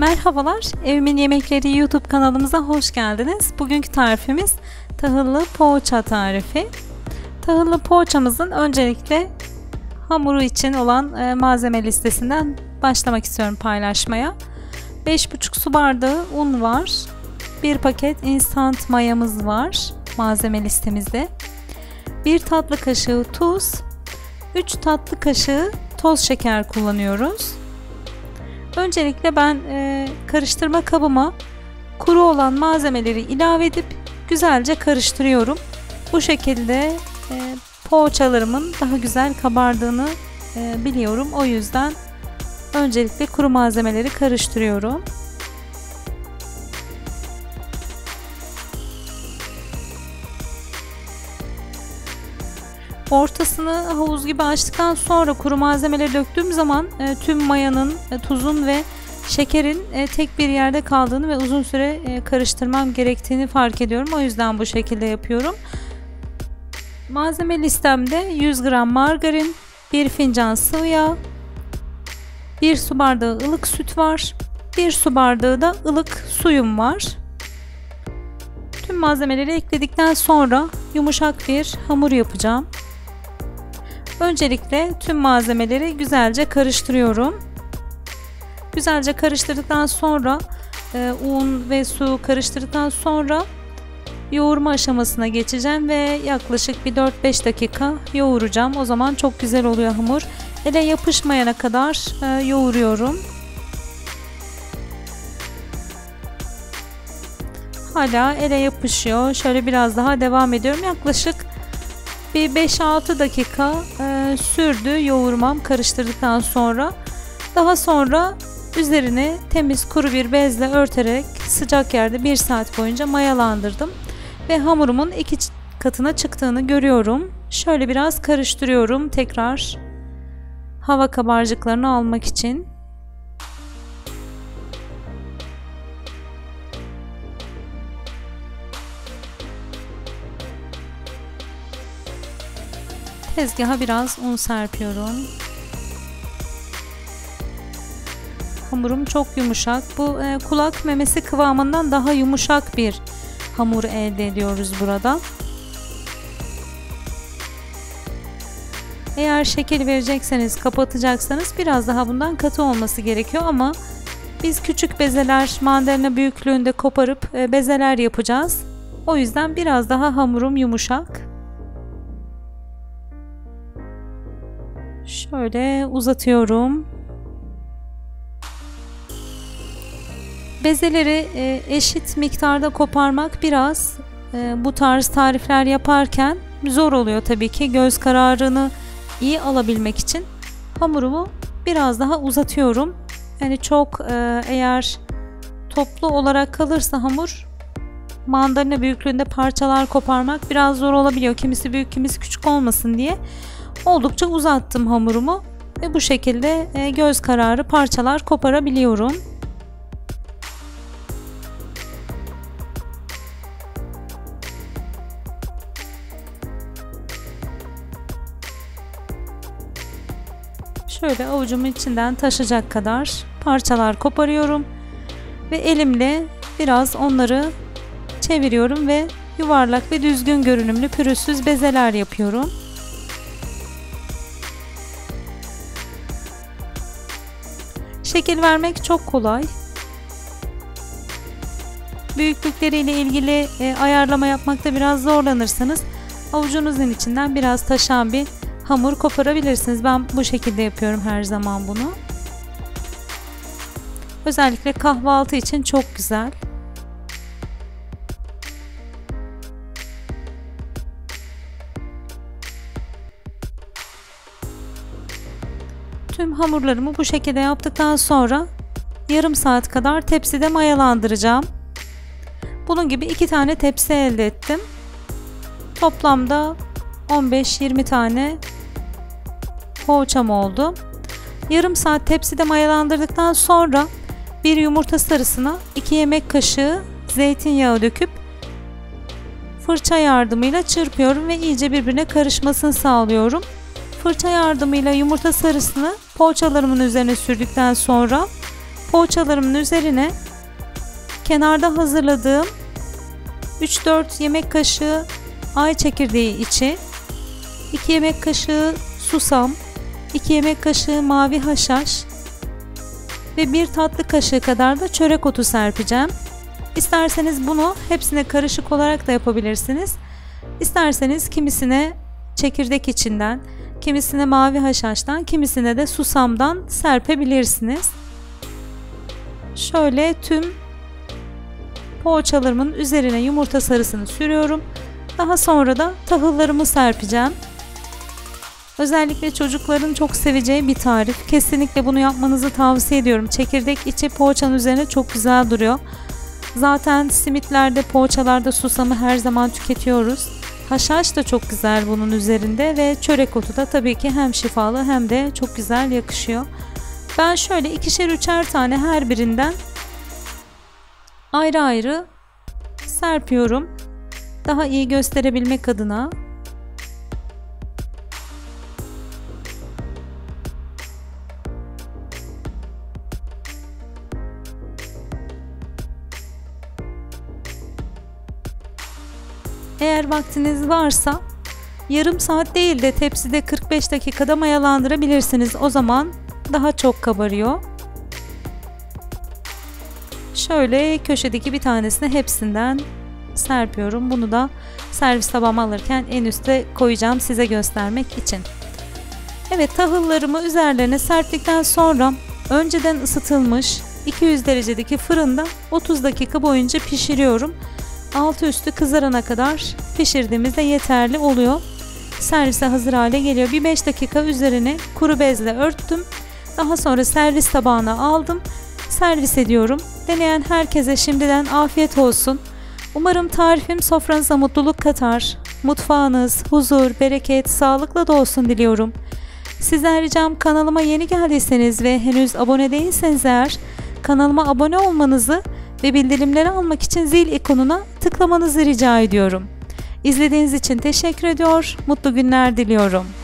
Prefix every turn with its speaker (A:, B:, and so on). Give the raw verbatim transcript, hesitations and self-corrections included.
A: Merhabalar, Evimin Yemekleri YouTube kanalımıza hoş geldiniz. Bugünkü tarifimiz tahıllı poğaça tarifi. Tahıllı poğaçamızın öncelikle hamuru için olan e, malzeme listesinden başlamak istiyorum paylaşmaya. beş buçuk su bardağı un var. bir paket instant mayamız var malzeme listemizde. bir tatlı kaşığı tuz, üç tatlı kaşığı toz şeker kullanıyoruz. Öncelikle ben e, karıştırma kabıma kuru olan malzemeleri ilave edip güzelce karıştırıyorum. Bu şekilde e, poğaçalarımın daha güzel kabardığını e, biliyorum. O yüzden öncelikle kuru malzemeleri karıştırıyorum. Ortasını havuz gibi açtıktan sonra kuru malzemeleri döktüğüm zaman e, tüm mayanın, e, tuzun ve şekerin e, tek bir yerde kaldığını ve uzun süre e, karıştırmam gerektiğini fark ediyorum. O yüzden bu şekilde yapıyorum. Malzeme listemde yüz gram margarin, bir fincan sıvı yağ, bir su bardağı ılık süt var, bir su bardağı da ılık suyum var. Tüm malzemeleri ekledikten sonra yumuşak bir hamur yapacağım. Öncelikle tüm malzemeleri güzelce karıştırıyorum. Güzelce karıştırdıktan sonra e, un ve su karıştırdıktan sonra yoğurma aşamasına geçeceğim ve yaklaşık bir dört beş dakika yoğuracağım. O zaman çok güzel oluyor hamur. Ele yapışmayana kadar e, yoğuruyorum. Hala ele yapışıyor. Şöyle biraz daha devam ediyorum. Yaklaşık bir beş altı dakika e, sürdü yoğurmam karıştırdıktan sonra. Daha sonra üzerine temiz kuru bir bezle örterek sıcak yerde bir saat boyunca mayalandırdım. Ve hamurumun iki katına çıktığını görüyorum. Şöyle biraz karıştırıyorum tekrar hava kabarcıklarını almak için. Tezgaha biraz un serpiyorum. Hamurum çok yumuşak. Bu e, kulak memesi kıvamından daha yumuşak bir hamur elde ediyoruz burada. Eğer şekil verecekseniz, kapatacaksanız biraz daha bundan katı olması gerekiyor ama biz küçük bezeler, mandalina büyüklüğünde koparıp e, bezeler yapacağız. O yüzden biraz daha hamurum yumuşak. Şöyle uzatıyorum. Bezeleri eşit miktarda koparmak biraz bu tarz tarifler yaparken zor oluyor tabii ki. Göz kararını iyi alabilmek için hamurumu biraz daha uzatıyorum. Yani çok eğer toplu olarak kalırsa hamur, mandalina büyüklüğünde parçalar koparmak biraz zor olabiliyor. Kimisi büyük, kimisi küçük olmasın diye oldukça uzattım hamurumu ve bu şekilde göz kararı parçalar koparabiliyorum. Şöyle avucumun içinden taşacak kadar parçalar koparıyorum ve elimle biraz onları çeviriyorum ve yuvarlak ve düzgün görünümlü pürüzsüz bezeler yapıyorum. Şekil vermek çok kolay. Büyüklükleriyle ilgili e, ayarlama yapmakta biraz zorlanırsanız avucunuzun içinden biraz taşan bir hamur koparabilirsiniz. Ben bu şekilde yapıyorum her zaman bunu. Özellikle kahvaltı için çok güzel. Tüm hamurlarımı bu şekilde yaptıktan sonra yarım saat kadar tepside mayalandıracağım. Bunun gibi iki tane tepsi elde ettim. Toplamda on beş yirmi tane poğaçam oldu. Yarım saat tepside mayalandırdıktan sonra bir yumurta sarısına iki yemek kaşığı zeytinyağı döküp fırça yardımıyla çırpıyorum ve iyice birbirine karışmasını sağlıyorum. Fırça yardımıyla yumurta sarısını poğaçalarımın üzerine sürdükten sonra Poğaçalarımın üzerine kenarda hazırladığım üç dört yemek kaşığı ay çekirdeği içi, iki yemek kaşığı susam, iki yemek kaşığı mavi haşhaş ve bir tatlı kaşığı kadar da çörek otu serpeceğim. İsterseniz bunu hepsine karışık olarak da yapabilirsiniz. İsterseniz kimisine çekirdek içinden, kimisine mavi haşhaştan, kimisine de susamdan serpebilirsiniz. Şöyle tüm poğaçalarımın üzerine yumurta sarısını sürüyorum. Daha sonra da tahıllarımı serpeceğim. Özellikle çocukların çok seveceği bir tarif. Kesinlikle bunu yapmanızı tavsiye ediyorum. Çekirdek içi poğaçanın üzerine çok güzel duruyor. Zaten simitlerde, poğaçalarda susamı her zaman tüketiyoruz. Haşhaş da çok güzel bunun üzerinde ve çörek otu da tabii ki hem şifalı hem de çok güzel yakışıyor. Ben şöyle ikişer üçer tane her birinden ayrı ayrı serpiyorum. Daha iyi gösterebilmek adına. Eğer vaktiniz varsa yarım saat değil de tepside kırk beş dakikada mayalandırabilirsiniz. O zaman daha çok kabarıyor. Şöyle köşedeki bir tanesini hepsinden serpiyorum. Bunu da servis tabağıma alırken en üste koyacağım size göstermek için. Evet, tahıllarımı üzerlerine serptikten sonra önceden ısıtılmış iki yüz derecedeki fırında otuz dakika boyunca pişiriyorum. Altı üstü kızarana kadar pişirdiğimizde yeterli oluyor. Servise hazır hale geliyor. Bir beş dakika üzerine kuru bezle örttüm. Daha sonra servis tabağına aldım. Servis ediyorum. Deneyen herkese şimdiden afiyet olsun. Umarım tarifim sofranıza mutluluk katar. Mutfağınız huzur, bereket, sağlıkla da olsun diliyorum. Sizden ricam, kanalıma yeni geldiyseniz ve henüz abone değilseniz eğer kanalıma abone olmanızı ve bildirimleri almak için zil ikonuna tıklamanızı rica ediyorum. İzlediğiniz için teşekkür ediyor. Mutlu günler diliyorum.